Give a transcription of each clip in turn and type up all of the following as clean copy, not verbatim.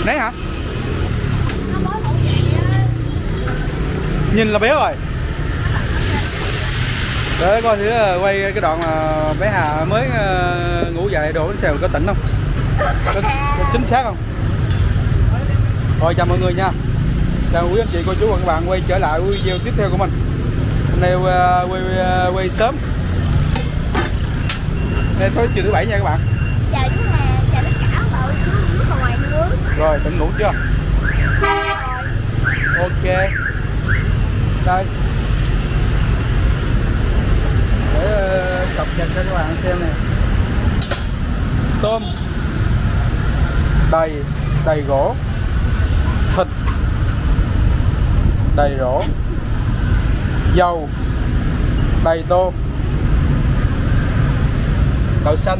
Nấy hả? Nhìn là béo rồi. Để coi thử quay cái đoạn mà bé Hà mới ngủ dậy đồ bánh xèo có tỉnh không? Có chính xác không? Rồi chào mọi người nha. Chào quý anh chị, cô chú và các bạn quay trở lại video tiếp theo của mình. Hôm nay quay sớm. Đây tối chiều thứ bảy nha các bạn. Chào chú Hà, chào tất cả các bạn nước ngoài nước. Rồi tỉnh ngủ chưa? Ok. Đây. Để cập nhật cho các bạn xem nè. Tôm đầy gỗ, thịt đầy rổ, dầu đầy tô, đậu xanh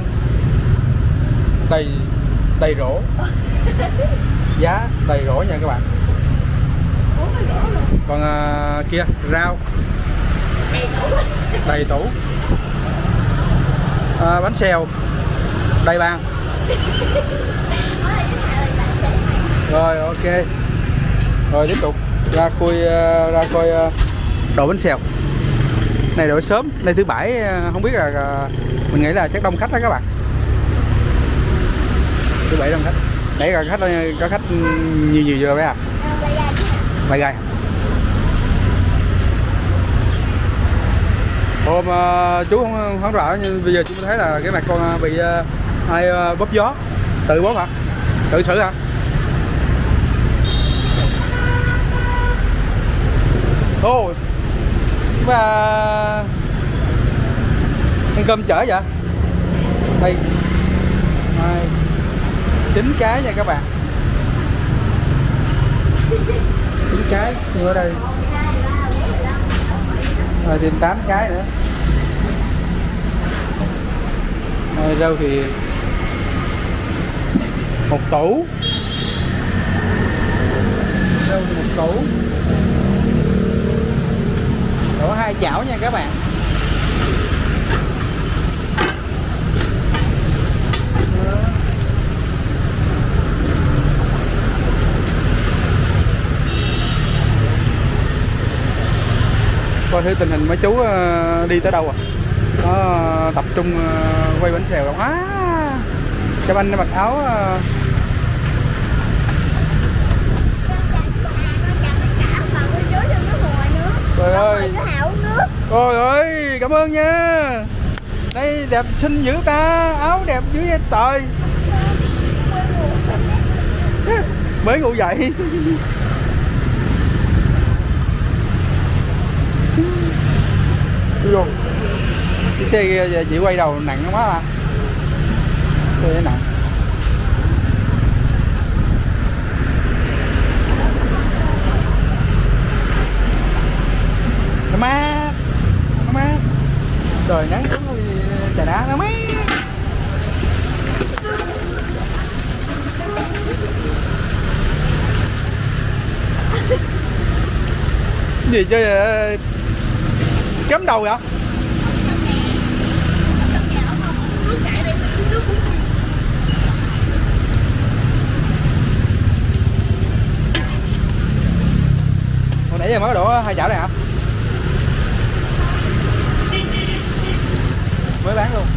đầy rổ, giá đầy rổ nha các bạn. Còn kia rau đầy tủ, bánh xèo đầy bàn. Rồi ok, rồi tiếp tục ra coi đồ bánh xèo này. Đồ sớm nay thứ bảy, không biết là mình nghĩ là chắc đông khách đó các bạn. Thứ bảy đông khách. Nãy là khách có khách nhiều chưa bé à? Vài gai. Hôm chú không rõ, nhưng bây giờ chúng thấy là cái mặt con bị ai bóp gió. Tự bóp hả? Tự xử hả? Ôi và ăn cơm chở vậy. Đây 9 cái nha các bạn. 9 cái nhưng ở đây rồi thêm 8 cái nữa. Rồi rau thì một tủ, rau thì một tủ, đổ 2 chảo nha các bạn. Coi thử tình hình mấy chú đi tới đâu à. Nó tập trung quay bánh xèo không? Cho anh mặc áo trời ơi. Trời ơi, cảm ơn nha. Đây đẹp xinh dữ ta, áo đẹp dữ vậy trời. Mới ngủ dậy. Luôn. Cái xe kia chị quay đầu nặng quá à. Xe nặng. Nó mát. Nó mát. Trời nắng xuống trà đá nó mát. Gì chơi cắm đầu vậy? Hồi nãy giờ mới đổ 2 chảo này hả? Mới bán luôn.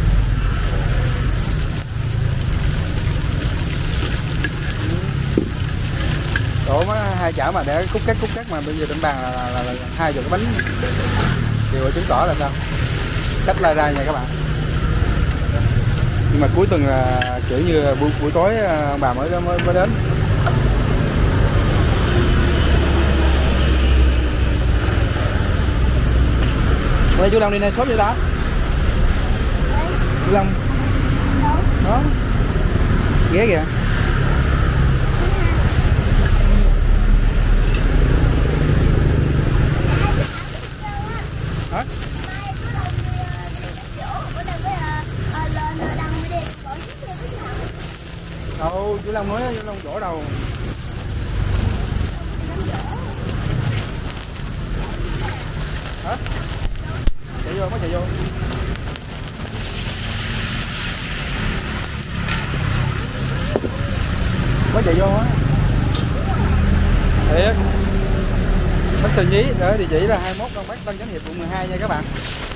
Đổ mới 2 chảo mà để khúc cắt mà bây giờ trên bàn là 20 cái bánh. Điều chứng tỏ là sao? Cách lai ra nha các bạn. Nhưng mà cuối tuần là kiểu như buổi tối bà mới đến. Đây chú Long đi nay shop vậy ta? Chú Long. Đó. Ghé kìa. Hả? Đâu, chú Long nói chú Long chỗ đâu. Hả? Chạy vô, mới chạy vô. Mới chạy vô á. Thiệt. Bánh xèo nhí, ở địa chỉ là 21 Đông Bắc Tân Chánh Hiệp quận 12 nha các bạn.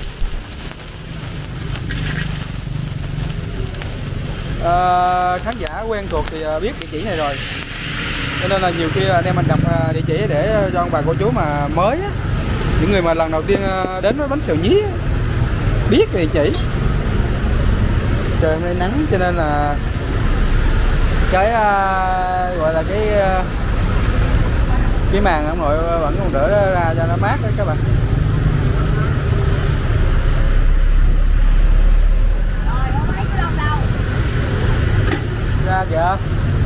Khán giả quen thuộc thì biết địa chỉ này rồi, cho nên là nhiều khi anh em mình đọc địa chỉ để cho ông bà cô chú mà mới á, những người mà lần đầu tiên đến với bánh xèo nhí á, biết địa chỉ. Trời hôm nay nắng cho nên là cái gọi là cái màn ông nội vẫn còn đỡ ra cho nó mát đó các bạn. Rồi đâu có thấy cái đông đâu. Ra kìa.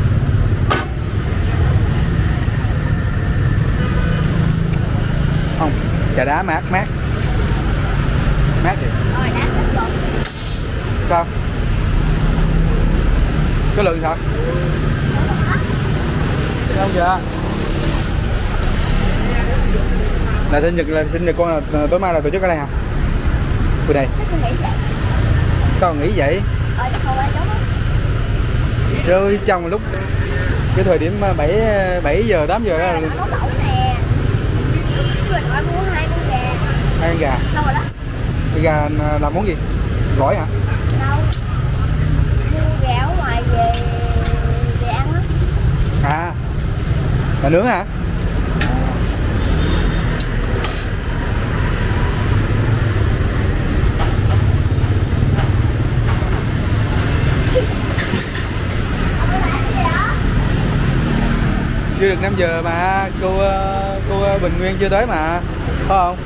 Không, trà đá mát mát thì Rồi đã hết rồi. sao cái lượng sao không kìa. Là sinh nhật con là tối mai là tổ chức ở đây hả? Từ đây. Sao nghĩ vậy? Rồi trong lúc cái thời điểm 7 giờ 8 giờ đó là nấu lẩu nè. Rồi gọi mua 2 con gà. 2 con gà. Đâu rồi đó? Cái gà làm món gì? Gỏi hả? Đâu. Mua gà ở ngoài về ăn á. À. Là nướng hả? Chưa được 5 giờ mà cô Bình Nguyên chưa tới mà, phải không?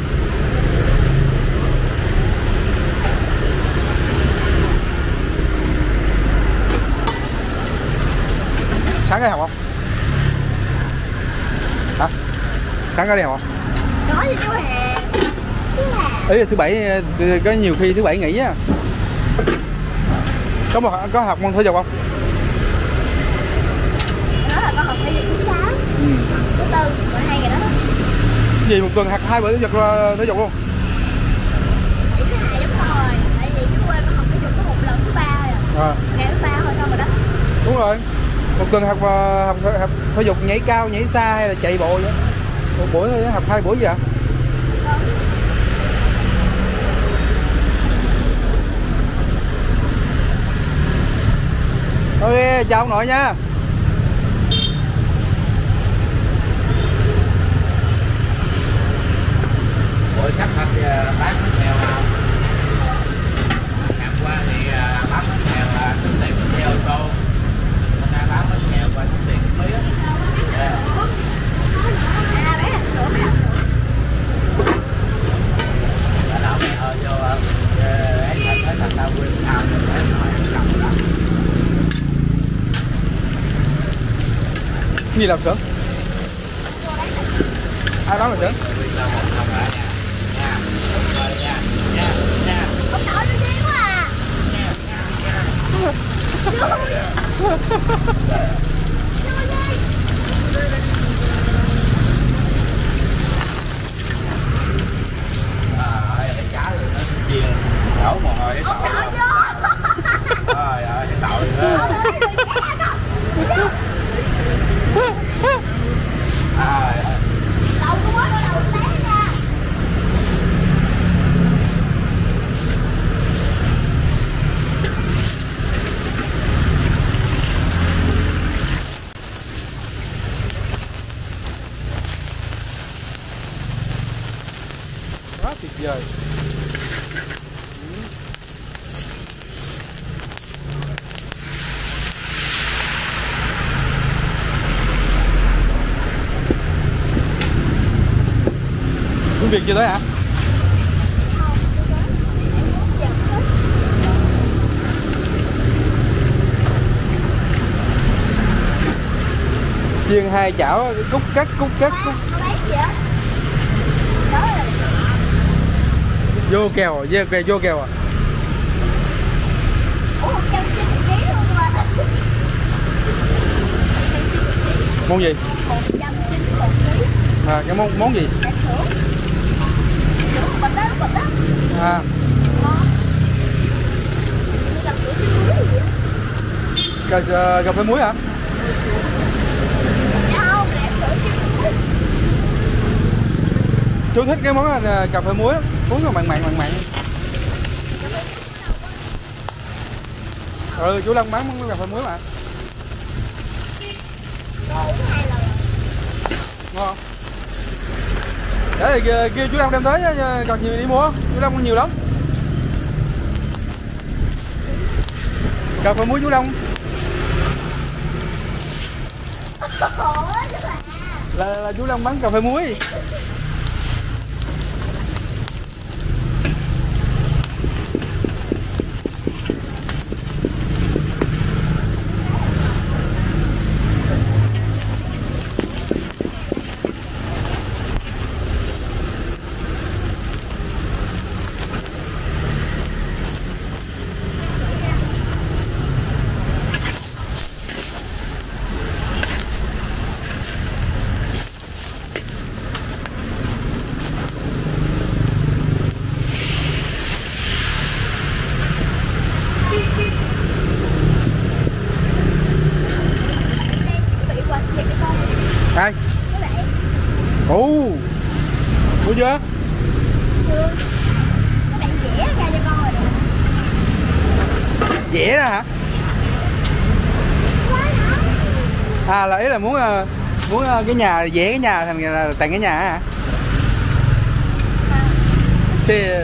Sáng đi học không? Hả? Sáng có đi học không? Có gì chú Hà. Ý là thứ bảy có nhiều khi thứ bảy nghỉ á. Có học môn thể dục không? Đó là con học thể dục thứ 6. Thứ 4, thứ 2 ngày đó. Gì một tuần học 2 buổi thể dục luôn? Chỉ cái này giống rồi. Tại vì chú quê con học thể dục có một lần thứ 3 rồi. À. Ngày thứ 3 thôi xong rồi đó. Đúng rồi. Một tuần học thể dục nhảy cao, nhảy xa hay là chạy bộ vậy? Một buổi thôi, học 2 buổi gì ạ? Ok, chào ông nội nha. Ủa chắc khách bán bánh xèo không? Hôm qua thì bán bánh xèo là tính tiền bánh xèo cô. Hôm nay bán bánh xèo và tính tiền phí á. Ở đâu mày hơi vô ấy thật tao quên sao rồi phải nói ăn cầm lắm. Gì làm sớm? Ai bán làm sớm? Ông nội nó điên quá à. Đổ mồ hôi Ông nội vô. Trời ơi, cái tội nữa. Đầu của nó đầu té nha. Quá tuyệt vời. Công việc chưa tới hả? Chiên 2 chảo cúc cắt. Nó bán gì á? Đó là Vô kèo, vô kèo à? ủa 190 kg luôn mà. Món gì? 191 kg. À, cái món gì? Cà sữa. Sữa bịch đó, bịch đó. À, Ngon. Như cà sữa trứng muối vậy á. cà phê muối hả? Dạ không, là sữa trứng muối. Chú thích cái món cà phê muối, uống nó mặn mặn. Ừ, chú Long bán món cà phê muối mà. Ngon không? Để thì kêu chú Long đem tới còn nhiều đi mua, chú Long có nhiều lắm. Cà phê muối chú Long là chú Long bán cà phê muối. Ai? Ồ, mua chưa? Chưa. Các bạn vẽ ra cho con rồi nè. Vẽ ra hả? À là ý là muốn cái nhà vẽ cái nhà thành là tặng cái nhà hả? Xe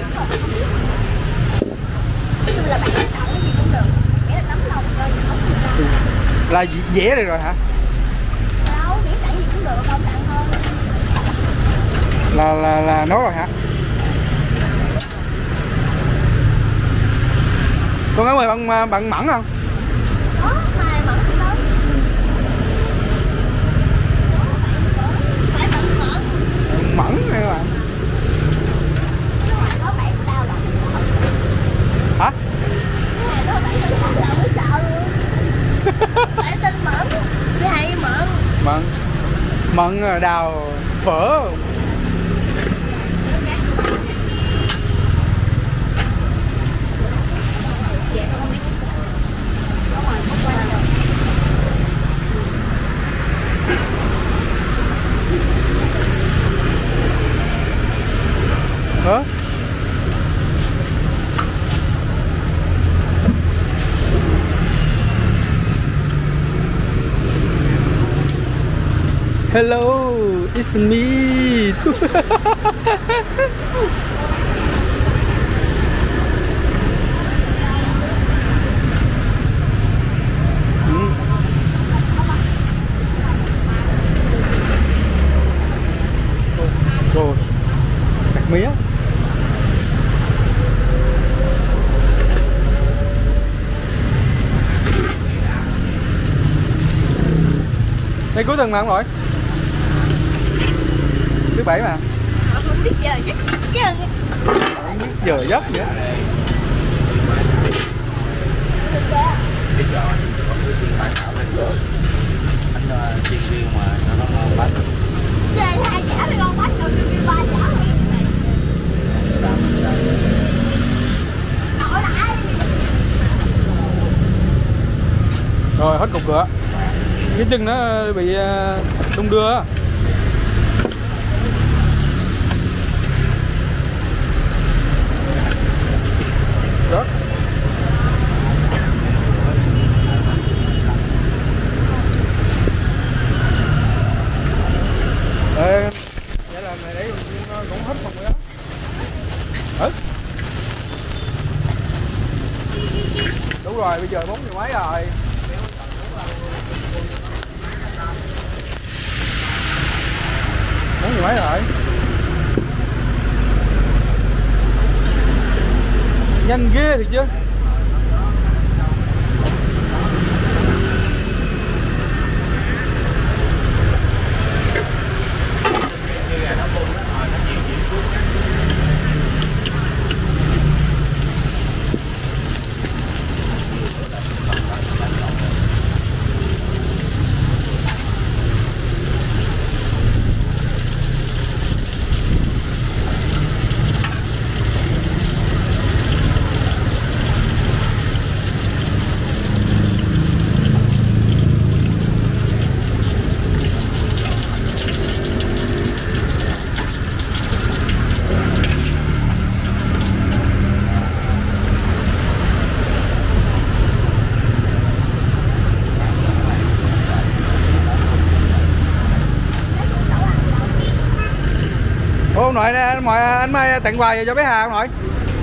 Là bạn chọn cái gì cũng được. Vẽ là tấm lòng cho không được. là vẽ được rồi hả? Đâu, vẽ tặng gì cũng được, không tặng hơn. Là nói rồi hả? Con gái mời bạn Mẫn không? Có, mai Mẫn sẽ tới. Phải Mẫn. Mẫn này các bạn. Cái đó bạn của tao là sợ. Hả? Cái đó bạn của tao là mới sợ luôn. Tại tên Mẫn. Cái hay Mẫn. Mận đào phở. Hả? Hello, it's me. Cô đặt mía. Đây cuối tuần mà không lỗi. Thứ bảy mà. Không biết giờ giấc chứ. Không biết giờ giấc nữa. Biết rồi, có cái chuyện bán thảo lên được. Anh chiên riêng mà nó ngon bánh. Chơi 2 chả thì con bánh rồi 3 chả thì Rồi hết cục cửa. Cái chân nó bị đung đưa. Đó. Ê, vậy là mày để cũng hết phòng rồi đó. Ừ. Đúng rồi, bây giờ 4 giờ mấy rồi. Bốn giờ mấy rồi. Nhanh ghê thiệt chứ. nội anh Mai tặng quà cho bé Hà ông nội.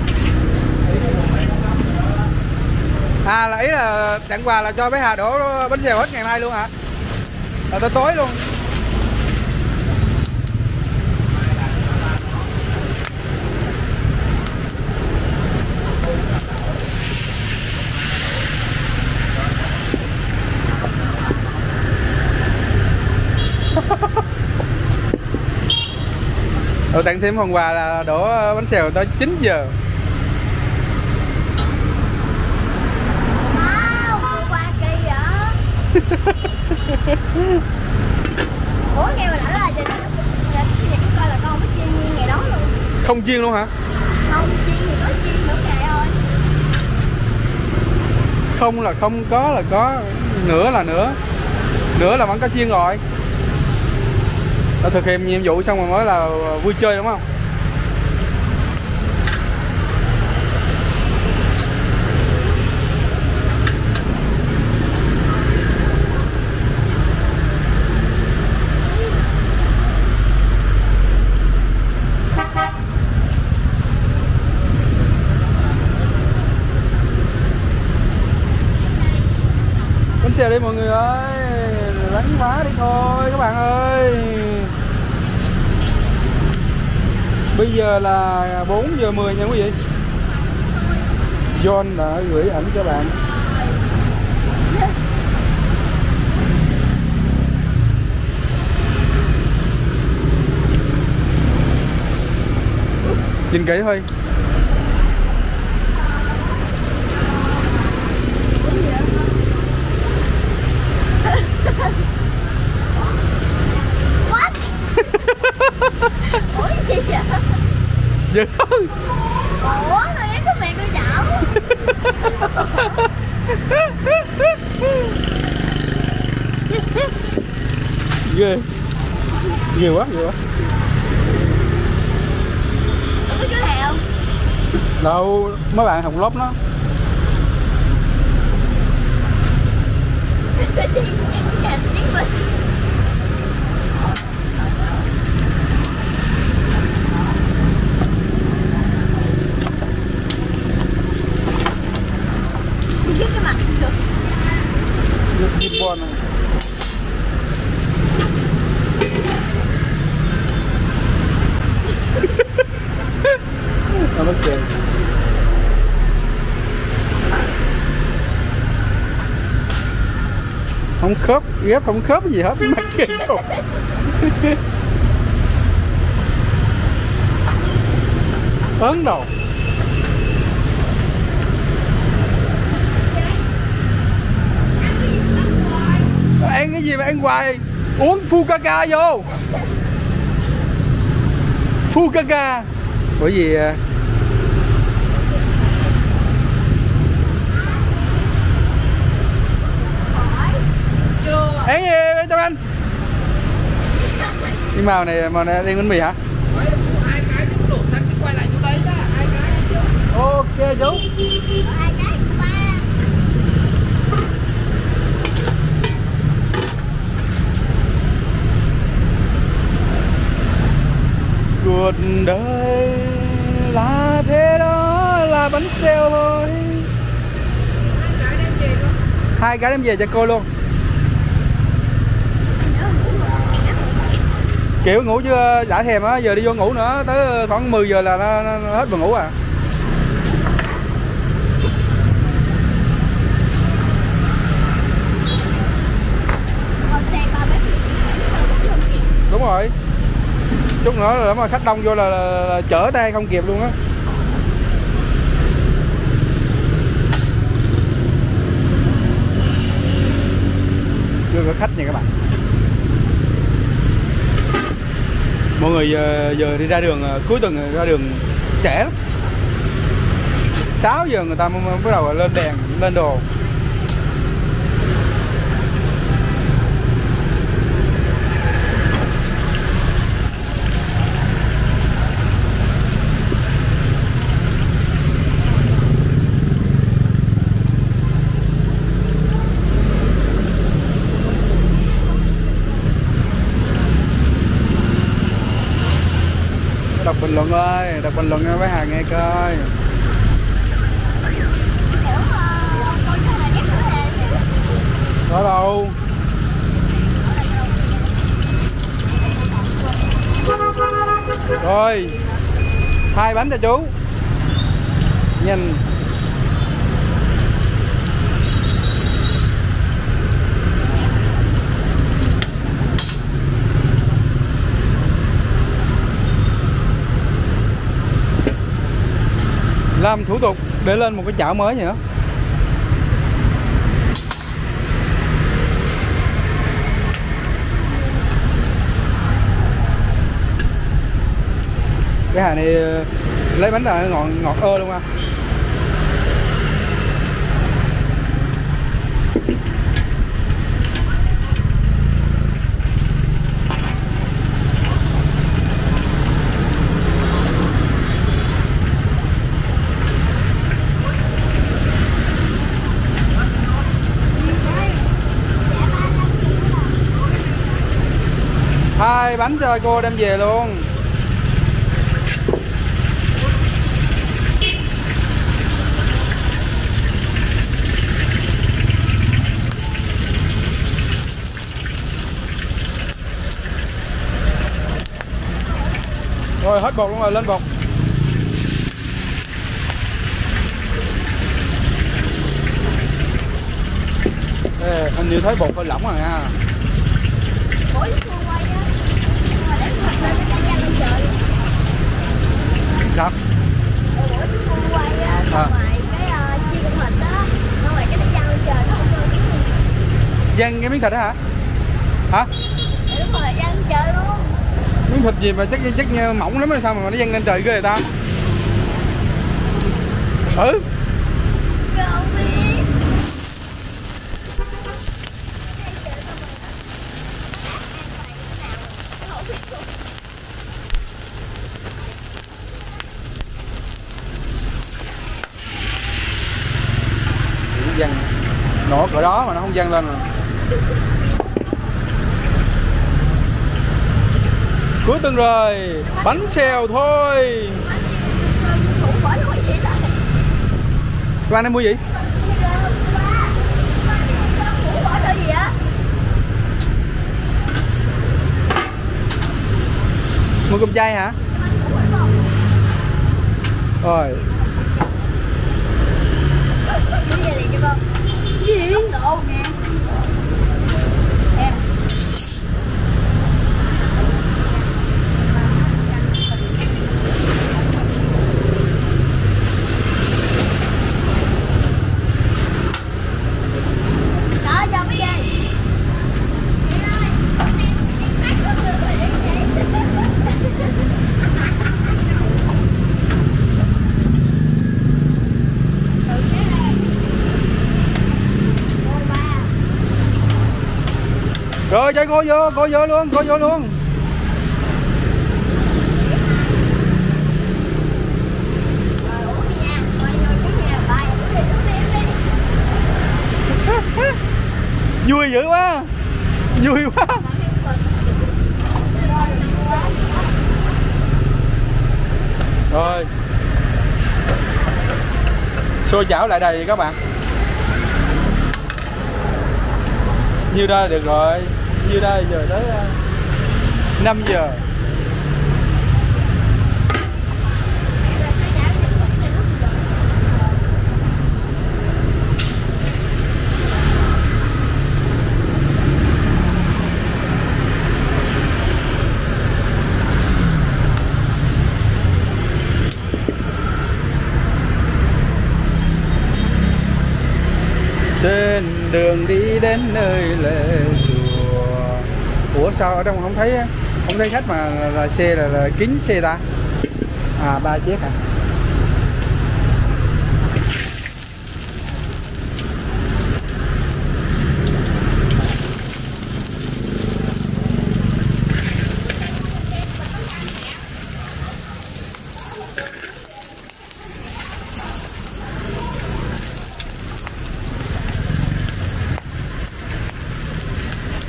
À là ý là tặng quà là cho bé Hà đổ bánh xèo hết ngày mai luôn hả? Là tới tối luôn. Rồi tặng thêm phần quà là đổ bánh xèo tới 9 giờ. Wow, quà kỳ vậy. Ủa nghe mà nói là giờ coi là con mới chiên nguyên ngày đó luôn. Không chiên luôn hả? Không chiên thì có chiên nửa ngày thôi. Không là không, có là có, nửa là nửa. Nửa là vẫn có chiên rồi. Đã thực hiện nhiệm vụ xong rồi mới là vui chơi đúng không? Bánh xèo đi mọi người ơi, đánh phá đi thôi các bạn ơi. Bây giờ là 4 giờ 10 nha quý vị. John đã gửi ảnh cho bạn. Nhìn kỹ thôi. What? Ủa gì vậy? Dữ. Ủa tôi em có miệng tôi chảo. Ghê. Ghê quá, ghê quá. Có chú Hèo không? Đâu, mấy bạn học lớp nó. Cái mặt được. Đi bon này. Nó cười. Không khớp, ghép không khớp gì hết, mặt kinh khủng. Ấn đầu. Ăn cái gì mà ăn hoài, uống Fukaka vô. Fukaka. Bởi vì ăn gì cho anh? Cái màu này đen bánh mì hả? Hai cái chứ đổ xanh quay lại chỗ đấy đó, hai cái. Ok chú. Hai cái của ba. Cuộc đời là thế đó, là bánh xèo thôi. Hai cái đem về cho cô luôn. Kiểu ngủ chưa đã thèm á, giờ đi vô ngủ nữa, tới khoảng 10 giờ là nó hết buồn ngủ à. Đúng rồi. Chút nữa là mà khách đông vô là chở tay không kịp luôn á. Chưa có khách nha các bạn. Mọi người giờ đi ra đường cuối tuần ra đường trẻ lắm. 6 giờ người ta mới bắt đầu lên đèn, lên đồ. bình luận ơi, đọc bình luận cho bé Hà nghe coi. Có đâu. Rồi 2 bánh cho chú. Nhìn. Làm thủ tục để lên một cái chảo mới nữa. Cái hàng này lấy bánh là ngọt ơ luôn ha. Hai bánh cho cô đem về luôn. Rồi hết bột luôn rồi, lên bột. Ê, hình như thấy bột hơi lỏng rồi nha. Sao? Dăng cái miếng thịt đó hả? Hả? Đúng rồi, dăng trời luôn. Miếng thịt gì mà chắc mỏng lắm hay sao mà nó dăng lên trời ghê người ta? Ừ. Không biết. Dăng nổ cỡ đó mà nó không dăng lên rồi. Cuối tuần rồi, bánh xèo thôi. Các anh em mua gì? Mua cơm chay hả? Rồi. Gì? Độ nè. Rồi cho cô vô luôn, cô vô luôn. Vui dữ quá. Vui quá. Rồi. Xôi chảo lại đây các bạn. Như đây được rồi. Như đây giờ tới 5 giờ. Trên đường đi đến nơi lễ chùa. Ủa sao ở trong không thấy khách mà là xe là kín xe ta? À 3 chiếc hả?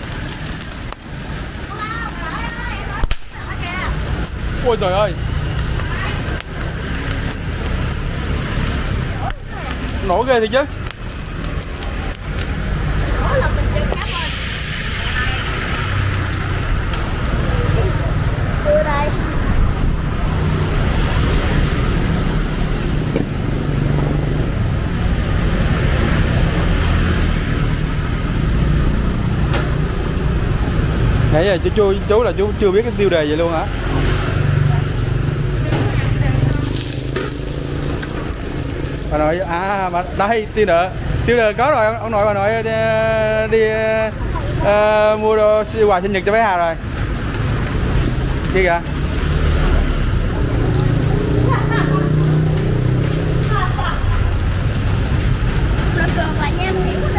Ôi trời ơi, nổ ghê thì chứ. Đó là mình chơi cá bên. Đưa đây. Nãy giờ chú là chú chưa biết cái tiêu đề vậy luôn hả? Bà nội mà đây tiêu đề có rồi, ông nội bà nội đi mua đồ quà sinh nhật cho bé Hà rồi. Chi kìa. Lên đường lại nha, nghỉ đi.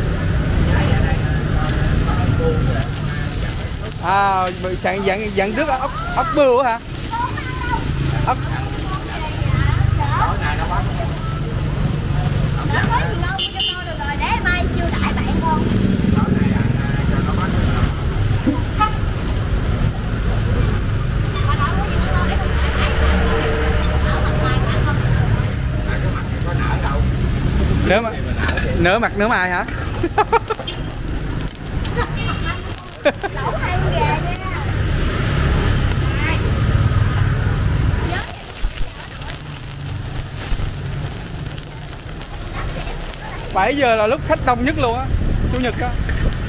Dạng trước ốc bươu hả? Ốc. Đã có gì ngon cho con được rồi, để mai chiêu đãi bạn con. Nở mặt nở mày hả? Lẩu hai gà nha. 7 giờ là lúc khách đông nhất luôn á, chủ nhật á.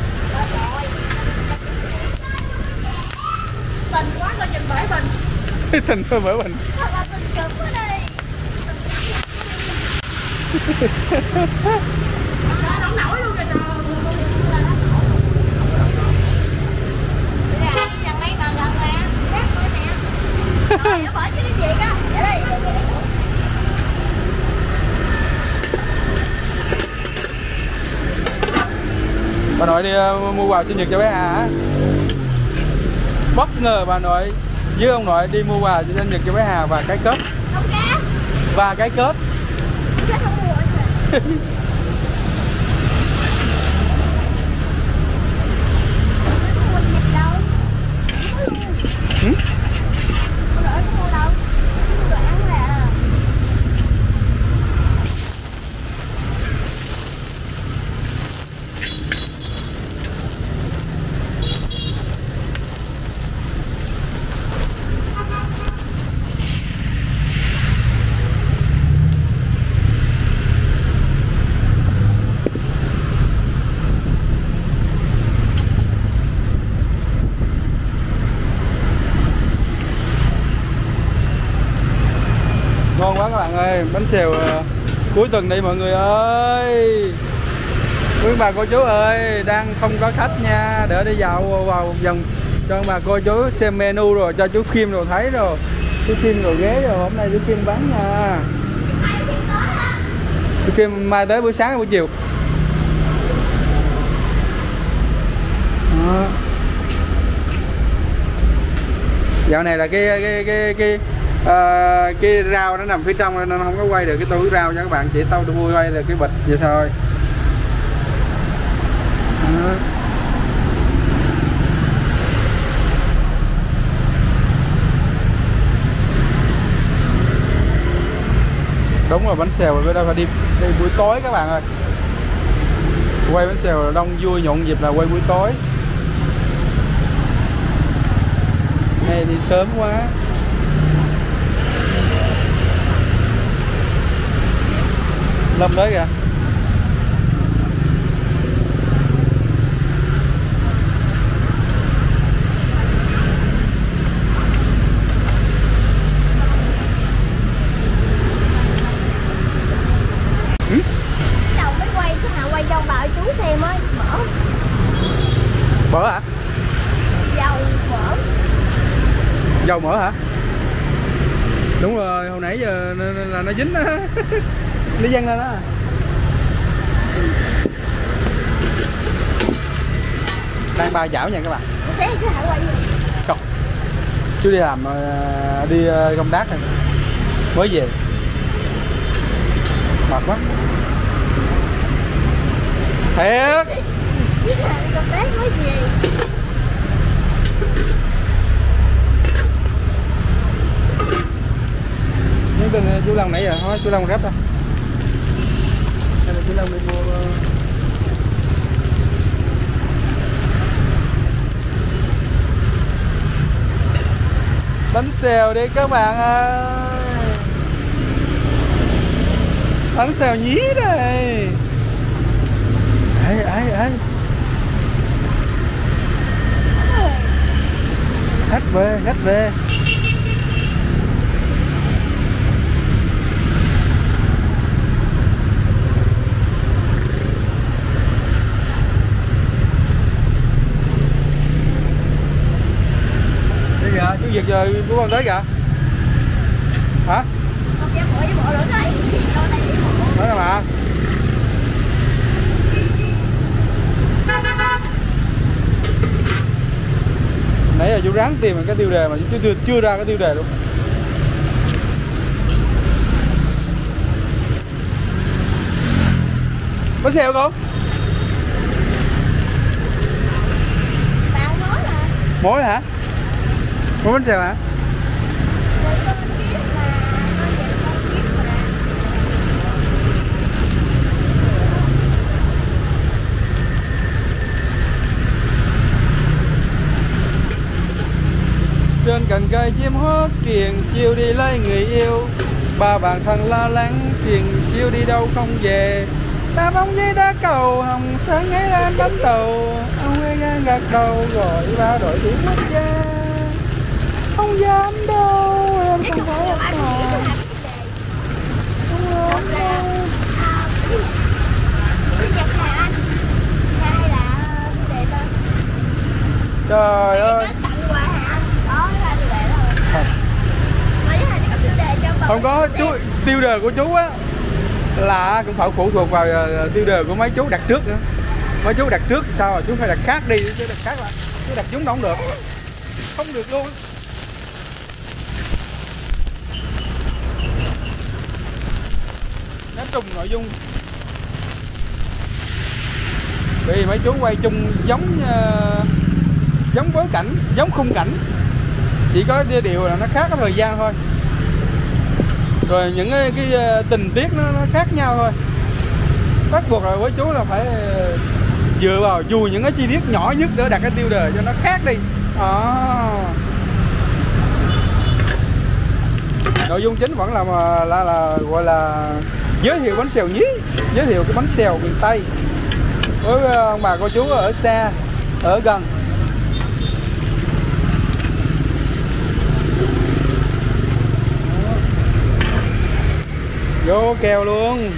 Tình quá coi nhìn bởi mình. Tình thôi bởi mình. Thật là tình cực quá đi. Nóng nổi luôn kìa trời. Gần đây mà gần nè, khác nữa nè. Rồi nó bỏ chứ cái gì á. Để đi. Bà nội đi mua quà sinh nhật cho bé Hà. Bất ngờ bà nội với ông nội đi mua quà sinh nhật cho bé Hà và cái kết. Và cái kết. Ngon quá các bạn ơi, bánh xèo cuối tuần đây mọi người ơi. Quý bà cô chú ơi, đang không có khách nha, để đi dạo vào một vòng cho bà cô chú xem menu rồi cho chú Kim rồi thấy rồi. Chú Kim rồi ghế rồi, hôm nay chú Kim bán nha. Chú Kim mai tới buổi sáng hay buổi chiều? Đó. Dạo này là cái rau nó nằm phía trong nên nó không có quay được cái túi rau cho các bạn, chỉ tao vui quay là cái bịch vậy thôi. Đó. Đúng rồi, bánh xèo bây giờ phải đi buổi tối các bạn ơi. Quay bánh xèo là đông vui nhộn nhịp là quay buổi tối. Này đi sớm quá. Lâm tới kìa. Đầu mới quay, cái nào quay trong bà chú xem á, mở. Mỡ hả? Dầu mỡ. Dầu mỡ hả? Đúng rồi, hồi nãy giờ là nó dính á. Nó văng lên đó. Đang ba chảo nha các bạn. Không. Chú đi làm đi công tác rồi. Mới về. Mệt quá. Thiệt. Công tác mới về. Nhưng chú Long nãy giờ thôi, chú Long ráp ra. đâu mình mua bánh xèo đi các bạn ơi. Bánh xèo nhí đây. Ấy. Khách về. Đây kìa, chú Việt giờ của con tới kìa. Hả? Con chạy bộ với bộ nữa đấy. Đâu này đi bộ. Nói rồi mà. Nãy giờ chú ráng tìm cái tiêu đề mà chú chưa ra cái tiêu đề luôn. Bánh xèo con? Bạn nói là Mối hả? Mối bánh xèo hả? người con biết là con vậy con biết mà. Trên cành cây chim hót kiền chiều đi lấy người yêu. Ba bạn thân lo lắng kiền chiều đi đâu không về. Ta bóng với đá cầu hồng sáng ấy lên bánh tàu. Ông ấy ngang gật đầu gọi ba đội tuyển mất cha. Không dám đâu em Cái không chục phải nhiều ông anh nghĩ nào. là một là sinh nhật Hà Anh, hai là tiêu đề tên. Trời Em ơi. nói tặng quà Hà Anh, đó là tiêu đề rồi. Không. Mà với Hà có tiêu đề cho bà. Không có chú, tiêu đề của chú á là cũng phải phụ thuộc vào tiêu đề của mấy chú đặt trước nữa. Mấy chú đặt trước thì sao rồi chú phải đặt khác đi, chứ đặt khác là chú đặt chúng không được. Không được luôn. Nó trùng nội dung. Vì mấy chú quay chung giống bối cảnh, giống khung cảnh. Chỉ có điều là nó khác cái thời gian thôi. Rồi những cái tình tiết nó khác nhau thôi. Bắt buộc là với chú là phải dựa vào dù những cái chi tiết nhỏ nhất để đặt cái tiêu đề cho nó khác đi. Nội dung chính vẫn là gọi là giới thiệu bánh xèo nhí, giới thiệu cái bánh xèo miền Tây với ông bà cô chú ở xa ở gần. Vô kèo luôn.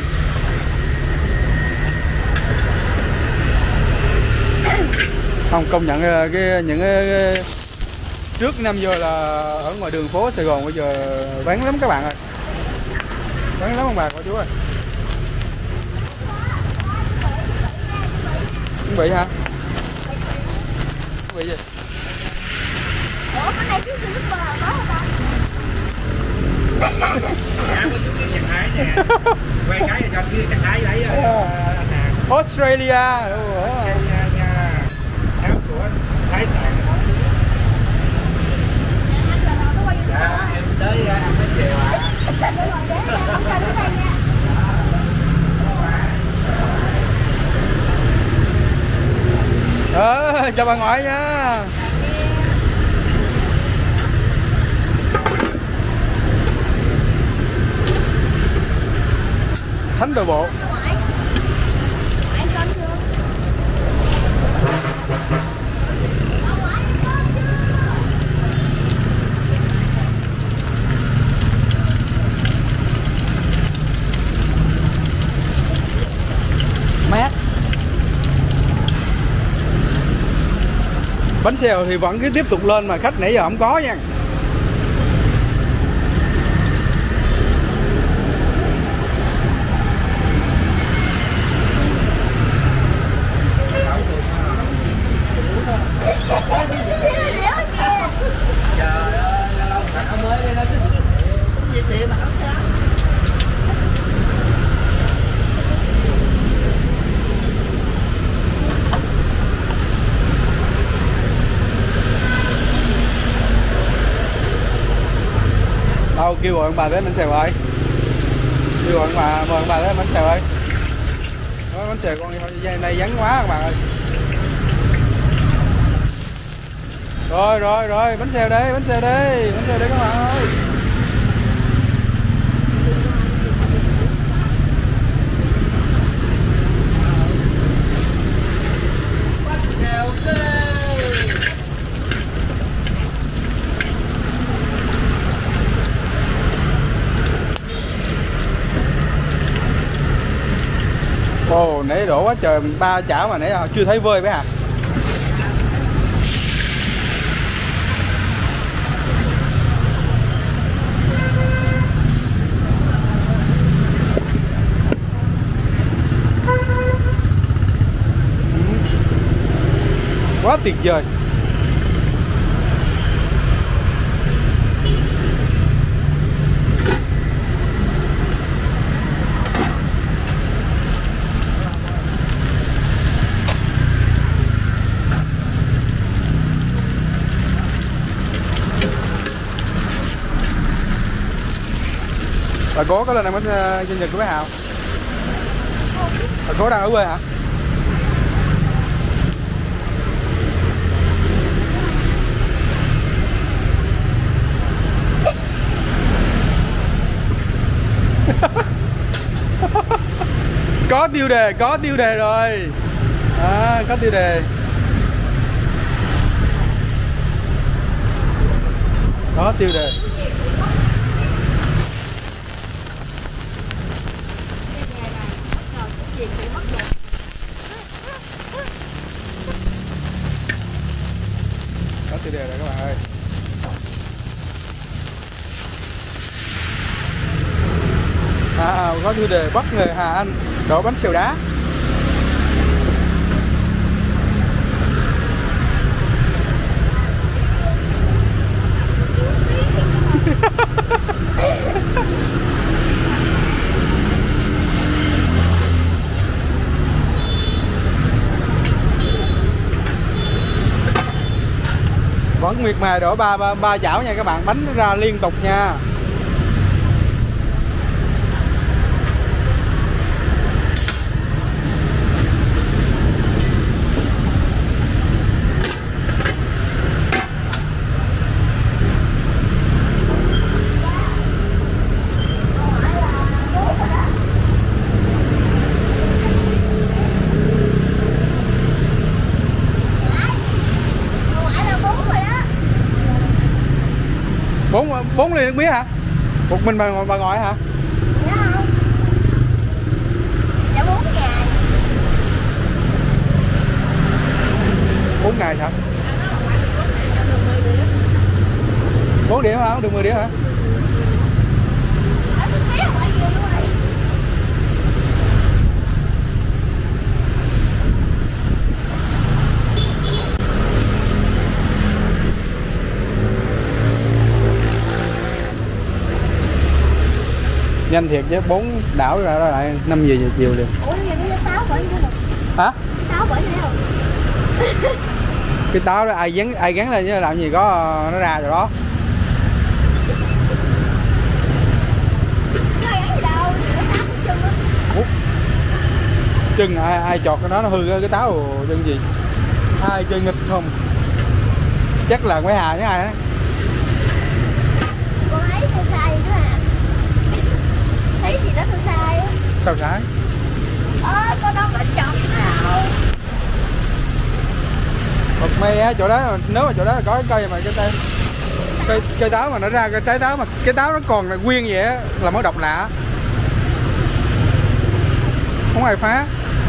Không công nhận những cái trước 5 giờ là ở ngoài đường phố Sài Gòn bây giờ vắng lắm các bạn ơi. Vắng lắm ông bà cô chú ơi. Chuẩn bị hả? Chuẩn bị gì? Ủa cái này chứ lúc mà có hả ta? Dạ, có chú chặt thái nè. Quay cái cho kia chặt thái lấy Australia. Australia nha. Áo của Thái Tạng. Dạ, em tới ăn bánh xèo ạ. Chào bà ngoại nha. Thánh Đồ Bộ. Mát. Bánh xèo thì vẫn cứ tiếp tục lên mà khách nãy giờ không có nha. Trời ơi, bạn mới lên đó cái gì tiệm mà không sao. Đâu kêu gọi ông bà tới bánh xèo ơi. Kêu gọi ông bà, mời ông bà tới bánh xèo ơi. bánh xèo con dây này vắng quá các bạn ơi. Rồi bánh xèo đây các bạn ơi. Ồ, nãy đổ quá trời 3 chảo mà nãy chưa thấy vơi bé hả? Quá tuyệt vời. Bà cố có lên ăn bánh sinh nhật của bé Hào? Bà cố đang ở quê hả? Có tiêu đề rồi. Có tiêu đề. Có tiêu đề. Có tiêu đề rồi các bạn ơi. Có tiêu đề bất ngờ Hà Anh đổ bánh xèo đá. Vẫn miệt mài đổ ba chảo nha các bạn, bánh ra liên tục nha. Bốn ly nước mía hả? Một mình bà ngồi hả? Dạ không? Dạ 4 ngày. 4 ngày hả? 4 điểm hả? Không được 10 điểm hả? Ở nước mía không phải nhiều luôn rồi. nhanh thiệt chứ 4 đảo ra lại 5 giờ chiều liền. Ủa gì cái táo bởi như hả? Táo bởi như không? Cái táo đó ai gắn lên chứ làm gì có nó ra rồi đó. Nó gắn gì đâu, nó táo cái chân đó. Chân ai chọt nó hư cái táo chân gì? Ai chơi nghịch không? Chắc là Quế Hà với ai đó. Con thấy tôi sai vậy đó à? Thấy gì đó tôi sai á. Sao sai? Con đâu có chọc nào. Một mây á, chỗ đó nếu mà chỗ đó là có cái cây mà cây táo mà nó ra cái trái táo mà cái táo nó còn là nguyên vậy á là mới độc lạ. Không ai phá.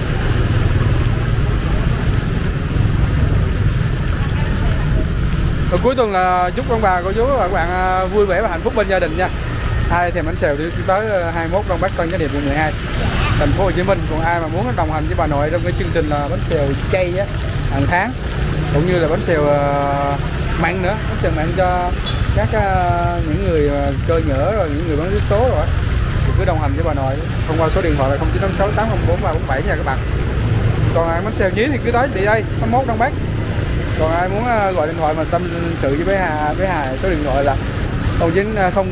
Rồi cuối tuần là chúc ông bà cô chú và các bạn vui vẻ và hạnh phúc bên gia đình nha. Ai thèm bánh xèo thì tới 21 Đông Bắc Tân Chánh Hiệp quận 12 thành phố Hồ Chí Minh. Còn ai mà muốn đồng hành với bà nội trong cái chương trình là bánh xèo chay á hàng tháng cũng như là bánh xèo mặn nữa, bánh xèo mặn cho các những người cơ nhỡ rồi những người bán vé số rồi thì cứ đồng hành với bà nội thông qua số điện thoại là 0956804347 nha các bạn. Còn ai bánh xèo nhí thì cứ tới đi đây 21 Đông Bắc. Còn ai muốn gọi điện thoại mà tâm sự với bé Hà số điện thoại là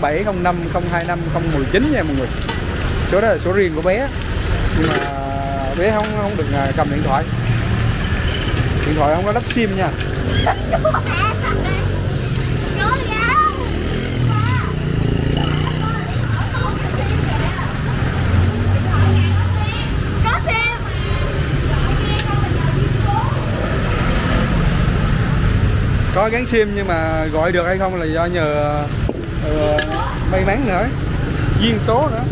090705025019 nha mọi người. Số đó là số riêng của bé nhưng mà bé không được cầm điện thoại không có lắp sim nha. Có gắn sim nhưng mà gọi được hay không là do nhờ may mắn nữa, duyên số nữa.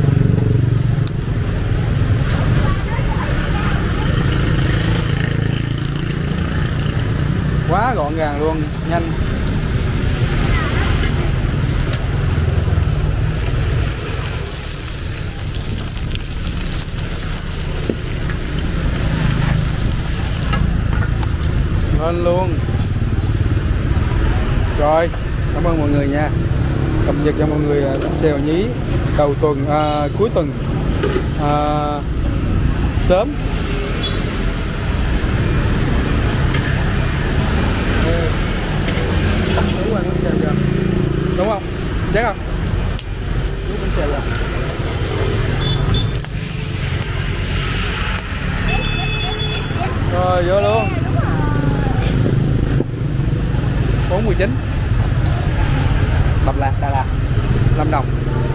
Quá gọn gàng luôn, nhanh. Lên luôn. Rồi, cảm ơn mọi người nha. Cập nhật cho mọi người Xèo Nhí đầu tuần, cuối tuần sớm. Đúng không? Chắc không? Rồi vô luôn. 419 Đà Lạt, Lâm Đồng.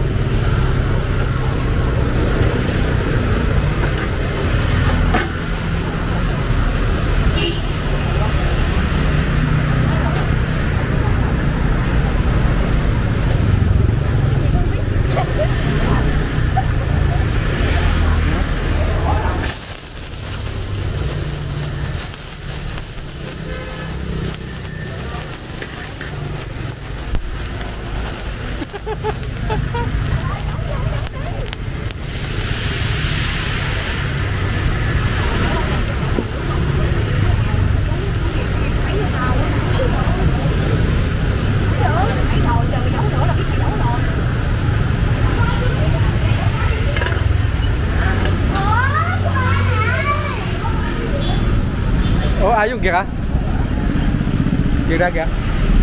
Ủa ai dùng kìa hả? Kìa ra kìa.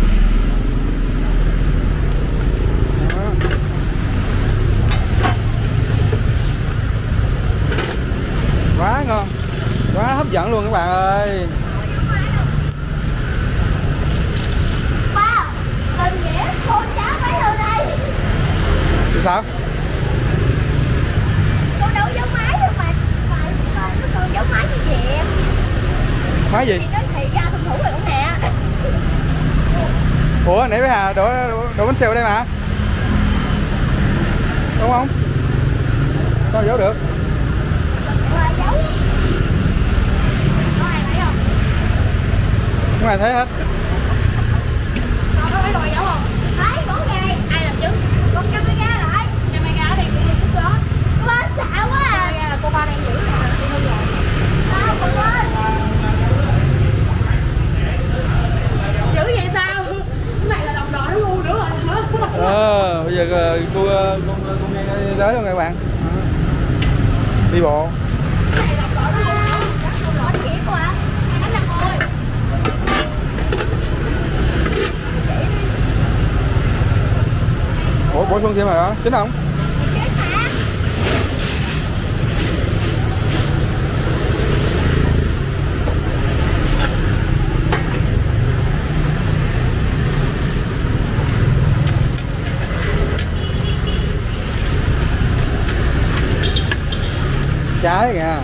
Quá ngon, quá hấp dẫn luôn các bạn ơi. Ba, tình nghĩa con cháu mấy từ đây. Sao? Con đâu giống máy đâu mà con giống máy như vậy. Máy gì? Chị nói thiệt ra thùng thủ rồi con nè. Ủa nãy bé Hà đổ bánh xèo ở đây mà, đúng không? Sao giấu được? Giấu. Có ai thấy không? Không ai thấy hết. Con có thấy con giấu không? Thấy, con ghê. Ai làm chứng? Con camera lại. Camera ở đây cũng đó. Con xạo quá à. Camera là cô ba đang giữ nè, tôi không rồi. Sao con ơi? Giữ vậy sao? Cái này là đồng đội nó ngu nữa rồi. Bây giờ cô nghe tới luôn các bạn. Đi bộ. Ủa bổ sung thêm rồi đó, chính không? Trái kìa.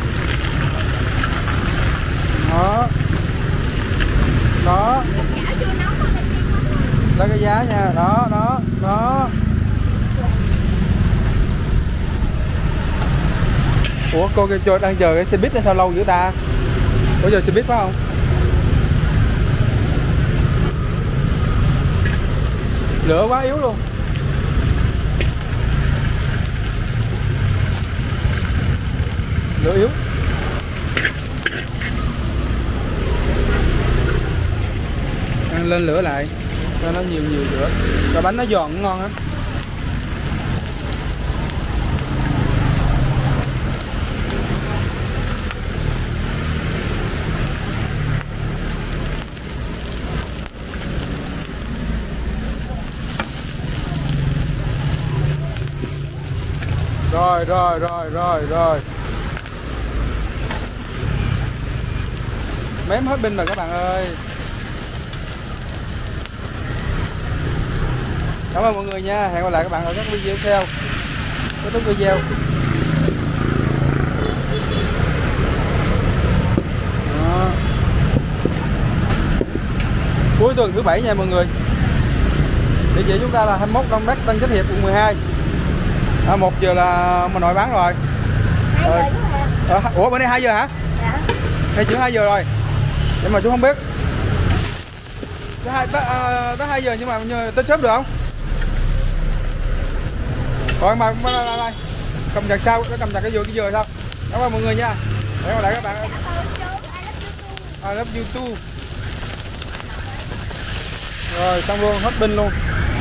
Đó. Đó. Đó cái giá nha, đó. Ủa cô cho đang chờ cái xe buýt sao lâu dữ ta? Ủa giờ xe buýt phải không? Lửa quá yếu luôn. Lửa yếu. Lên lửa lại cho nó nhiều lửa, cho bánh nó giòn ngon á. Rồi. Mém hết pin rồi các bạn ơi. Cảm ơn mọi người nha. Hẹn gặp lại các bạn ở các video tiếp theo. Kết thúc video. Đó. Cuối tuần thứ bảy nha mọi người. Địa chỉ chúng ta là 21 Đông Bắc, Tân Chánh Hiệp, quận 12. 1 giờ là mình nội bán rồi. 2 giờ Ủa bữa nay 2 giờ hả? dạ. Hay chưa 2 giờ rồi. Nhưng mà chú không biết. Tới 2 giờ nhưng mà tới sớm được không? Rồi mà đây. Cầm chặt sau, nó cầm chặt cái dừa sao? Cảm ơn mọi người nha. Hẹn gặp lại các bạn. I love you too. Rồi xong luôn, hết pin luôn.